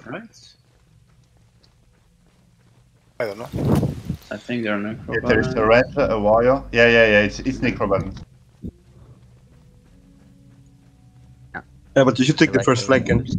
right? I don't know. I think they're necro. If there's a ranger, a warrior. Yeah, it's necro button. Yeah, but you should take the first flank in.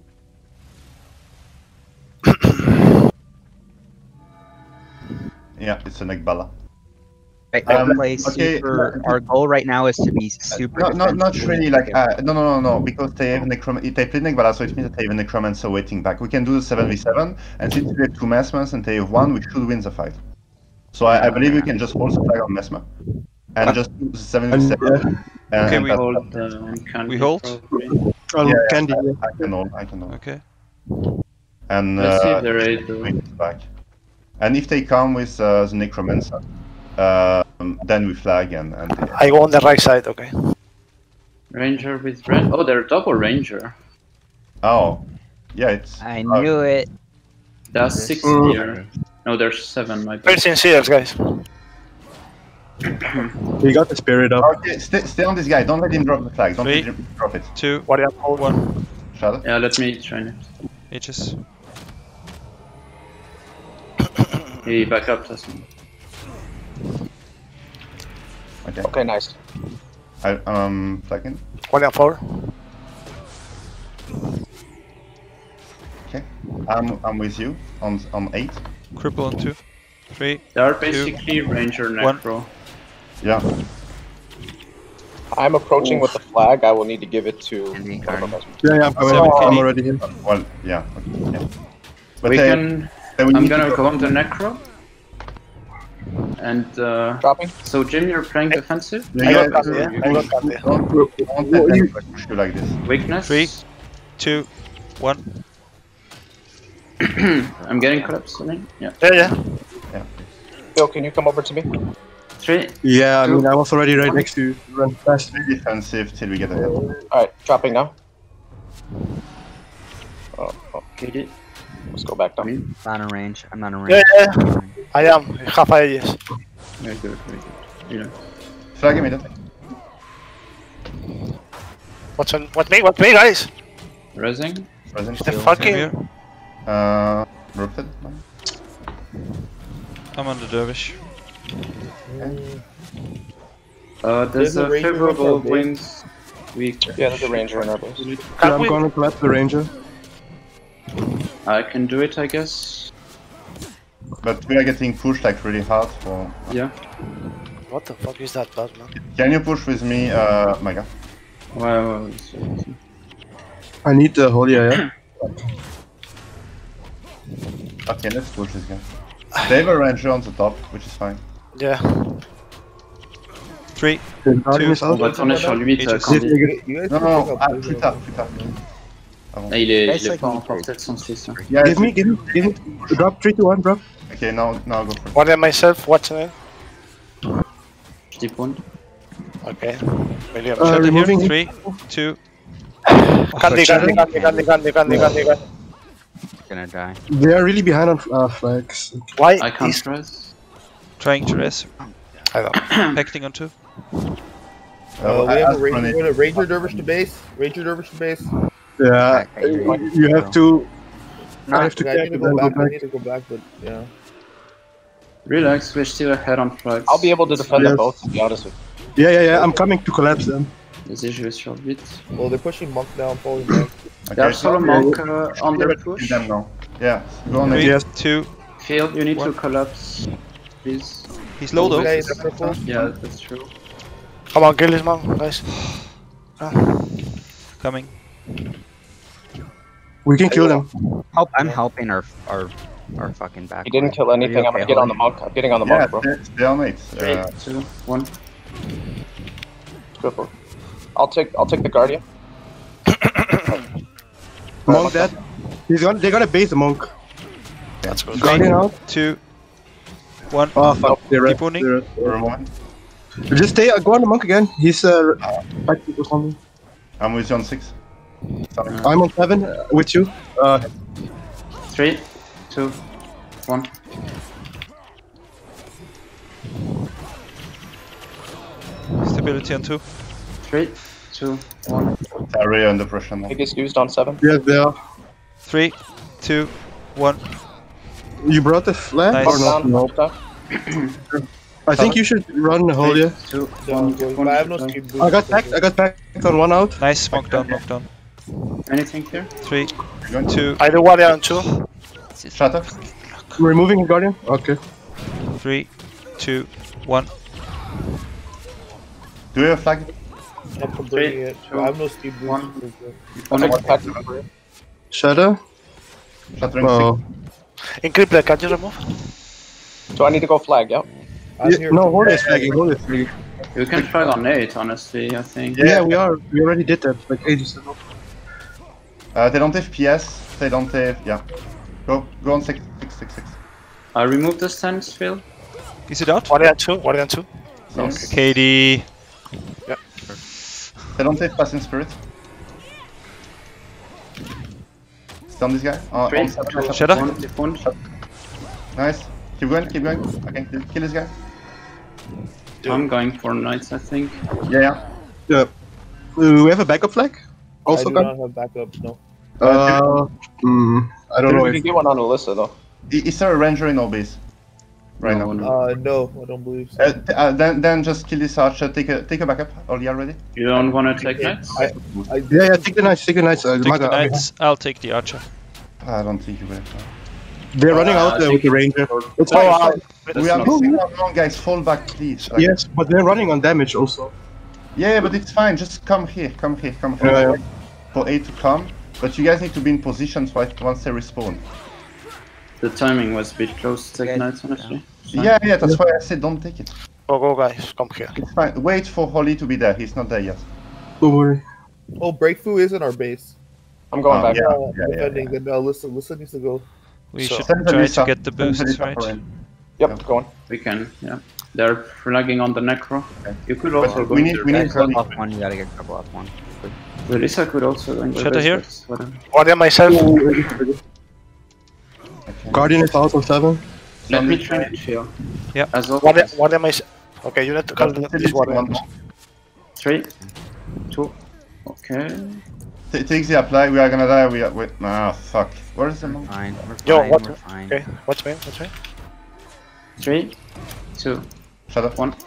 Yeah, it's a neck bala. Right, I play super. Our goal right now is to be super. Not really like no, because they have they play neck bala, so it means that they have a necromancer waiting back. We can do the 7v7, and since we have 2 Mesmers and they have 1, we should win the fight. So I believe we can just hold the flag on Mesmer and just do the 7v7. Okay, we hold. We hold. Candy. I can hold. Okay. And let's see if they're able. Back. And if they come with the necromancer. Then we flag and I go on the right side, okay. Ranger with red. Oh, they're double ranger. Oh, yeah, it's. I knew it. There's 6 here. No, there's 7. My bad. 13 seals, guys. We got the spirit up. Okay, stay on this guy. Don't let him drop the flag. Don't let him drop it. 2, What 1. Shadow. Yeah, let me try it. Aegis. He back up, Tasman. Okay. Okay, nice. Flagging. 1-4. Okay. I'm with you on 8. Cripple on 2, 3. They are basically ranger necro. Yeah. I'm approaching with the flag. I will need to give it to. Yeah, I'm coming. I'm already here. Well, yeah. Okay, yeah. But We can. I'm gonna go on the necro. And dropping. So Jim, you're playing defensive. I got Candy. Don't let them push you like this. Weakness. 3, 2, 1. I'm getting collapsed. Yeah. Yeah. Phil, can you come over to me? 3. Yeah, I mean, I was already right next to you. Run fast. Be defensive till we get ahead. Alright, dropping now. Okay. Let's go back down. Not in range. I'm not in range. Yeah. I am. Half Aegis. Very good. Yeah. Flag immediately. What's me, guys? Resing. The fucking. Rooted? I'm on the dervish. There's a favorable wind. Yeah, there's a ranger in our base. I'm gonna collapse the ranger. I can do it, I guess. But we are getting pushed like really hard for. Yeah. What the fuck is that bug, man? Can you push with me, Mega? Wow. I need the holy, yeah. Okay, let's push this guy. They have a ranger on the top, which is fine. Yeah. 3, The guardian is On out. va tourner sur lui, t'as Aegis. Candy. Non, plus tard. Ah, il est pas encore peut-être 106. Yeah, Give me. Drop 3 to 1, drop. Okay, now go for it. What am myself? What's the name? Je dis point. Okay. William. Shadow here. removing 3, 2. Candy. Gonna die. They are really behind on flags. Why? I can't stress. Trying to res. I don't. Pecting on 2. We have a ranger dervish to base. Yeah, you have to. I have to I need to go back, but yeah. Relax, we're still ahead on flags. I'll be able to defend them Yes. both, to be honest with you. Yeah, I'm coming to collapse them. Vas-y, je vais sur le vite. Well, they're pushing monk now. I'm falling back. They have solo monk on their Kill push. them now. Yeah, go on. 3, Yes. 2. Field, you need to collapse. Please. He's low though. Guys, purple. Yeah, that's true. Come on, kill this man, guys. Coming. We can kill them. I'm helping our fucking back. He didn't kill anything. I'm gonna get on the monk. I'm getting on the Yeah, monk, bro. stay on it. 3, 2, 1. Good for it. I'll take the guardian. Monk dead. They're gonna base the monk. That's good. Guardian out. 2, 1. Oh fuck, they're Keep wounding. Just stay, go on the monk again. He's back to something. I'm with you on 6. I'm on 7 with you. 3, 2, 1. Stability on 2. 3, 2, 1. They're really under pressure now. Biggest used on 7. Yes, they are. 3, 2, 1. You brought the flag Nice. or not? Down, No. down. I think you should run the hole, yeah. 2, Down, 1. I have no speed boost. I got backed on one out. Nice, monk down, monk down. Anything here? 3, 2, I do warrior on 2. Shatter. Removing a guardian. Okay. 3, 2, 1. Do you have a flag? I'm completing it. I have no speed boost. 1. I'll take the Connect. pack. Shadow. Shattering Oh. In crippler, can you remove? So I need to go flag, yeah? I'm here. No, hole is flagging. Hole is flagging. You can try on 8, honestly, I think. Yeah, we are. We already did that like ages ago. They don't have PS. They don't have. Yeah. Go on 6. I remove the stance field. Is it out? Warrior on 2, warrior on 2. Yes. KD. They don't have passing spirit. Stun this guy. On 3, 7. Shadow. 1. Nice. Keep going. Okay, kill this guy. I'm going for knights, I think. Yeah. Yeah. Do we have a backup flag? Also, I do not have backup, no. I don't know We if can get one on Alyssa though. Is there a ranger in our base? Right now. No, I don't believe so. Then just kill this archer. Take a backup. Are you already? You don't want to take knights? Yeah, take the knights. Take the knights, I'll take the archer. I don't think you will. They're running out there with the ranger. It's fine. We are missing out wrong, guys. Fall back, please. Like, Yes, but they're running on damage also. Yeah, but it's fine. Just come here. Yeah. For 8 to come. But you guys need to be in positions once they respawn. The timing was a bit close to take knights, honestly. Yeah, that's why I said don't take it. Go guys, come here. It's fine. Wait for Holly to be there. He's not there yet. Don't worry. Oh, Breakthrough is in our base. I'm going back. Defending, then Alyssa needs to go. We So- should Send try Elisa. to get the Send boosts, Elisa right? for him. Yep, going. We can, yeah. They're flagging on the necro. You could also go we into need the Holly. Off one, you gotta get couple off one. Lisa could also go into Shatter the here? base, whatever. Warrior myself. Guardian is out on 7. Let me try it here. Yeah. As always. Warrior myself. Okay, you need to call this warrior. 3, 2, okay. Take the apply. We are gonna die. Wait. Ah, fuck. Where is the monk? Fine, we're fine, Yo, what? we're fine. Okay, watch me. 3, 2, Shut up. 1.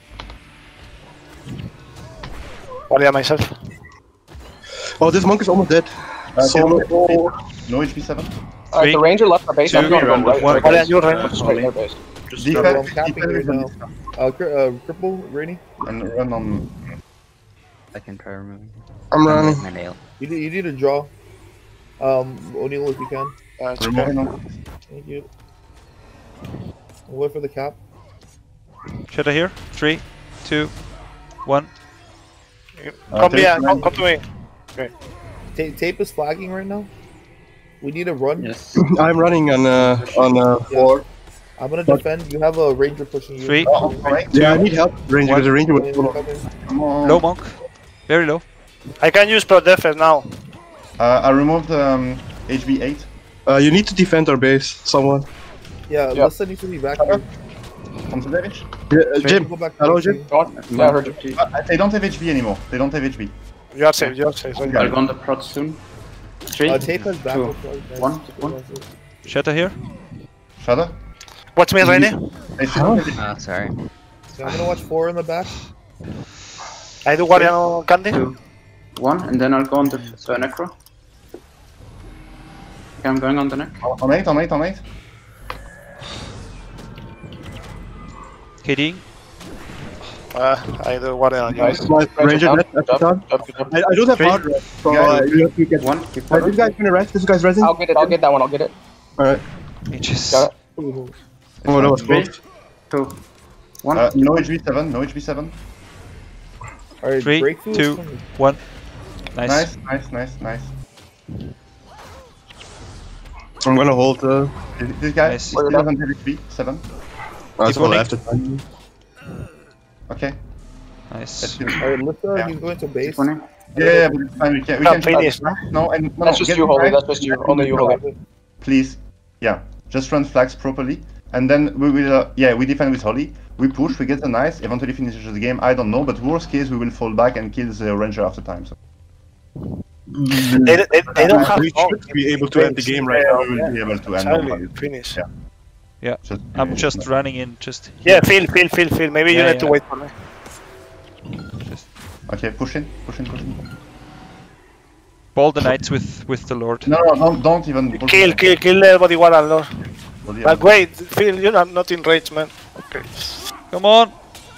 Warrior myself. Oh, this monk is almost dead. No HP 7. Three, Alright, the ranger left our base. I'm two, going to go right. one. Warrior, you're right. Straight their base. Defense. Capping right now. Cripple, Rainy. And run on. I can try removing. I'm running. My nail. You need to draw. O'Neal if you can. It's Remove okay. him. Thank you. We'll wait for the cap. Shatter here. 3, 2, 1. Come here, come to me. Tape is flagging right now. We need to run. Yes. I'm running on 4. I'm gonna defend. You have a ranger pushing you. 3, Right. Yeah, I need help. Ranger, the ranger was Come on. low monk. Very low. I can use pro defense now. I removed HB 8. You need to defend our base, someone. Yeah, Yeah. Alyssa needs to be back here. On the damage. Yeah, Jim. Go back Hello, to Jim. Go on. Yeah, I heard you. They don't have HB anymore. They don't have HB. You are safe, you are safe. Okay. I'll go on the prod soon. 3, Tape has back. 2, 1. Shatter here. Shadow. Watch me, Rainy. They still have Ah, sorry. So I'm gonna watch 4 in the back. I do warrior on candy. 2, 1, and then I'll go on the necro. Okay, I'm going on the neck. on 8. KD. I do warrior on you. Nice. My ranger down. dead at the time. Up, up. I don't have Three. hard red, so Yeah, you have to get. 1, keep This guy's gonna rest. This guy's resting. I'll get it. I'll get that one. I'll get it. Alright. Aegis. Got it. Oh, that was close. 2, 1. No HB 7. No HB 7. Alright, 3, breakthrough. 2, 1. Nice. Nice. I'm gonna hold. This guy Nice. still doesn't have HB 7. That's Keep all I holding. have to. Okay. Nice. Alright, Alyssa, Yeah. he's going to base. 20. Yeah, but it's fine. We can Finish. no, That's just get you, Holy. flags. That's just you. Only you, Holy. Please, yeah, just run flags properly, and then we will. We defend with Holly. We push. We get the nice. Eventually finishes the game. I don't know, but worst case we will fall back and kill the ranger after time. So They don't have We long. should be able to end the game right now. We will be able to end Exactly, it. finish. Yeah. Yeah. Just I'm just running in. Just Yeah, feel. Maybe you Yeah, need to yeah. wait for me. just Okay, push in. ball the knights with the lord. No, don't even push Kill in. the body one and Lord. Body But up. wait, Phil, you're not in rage, man. Okay. Come on.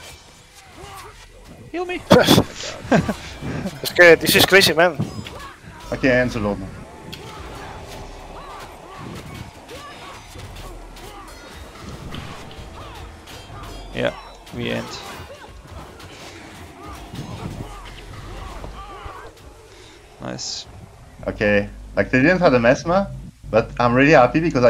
Heal me. It's okay, this is crazy, man. Okay, end the Lord. Yeah, we end. Nice. Okay, like they didn't have the mesmer, but I'm really happy because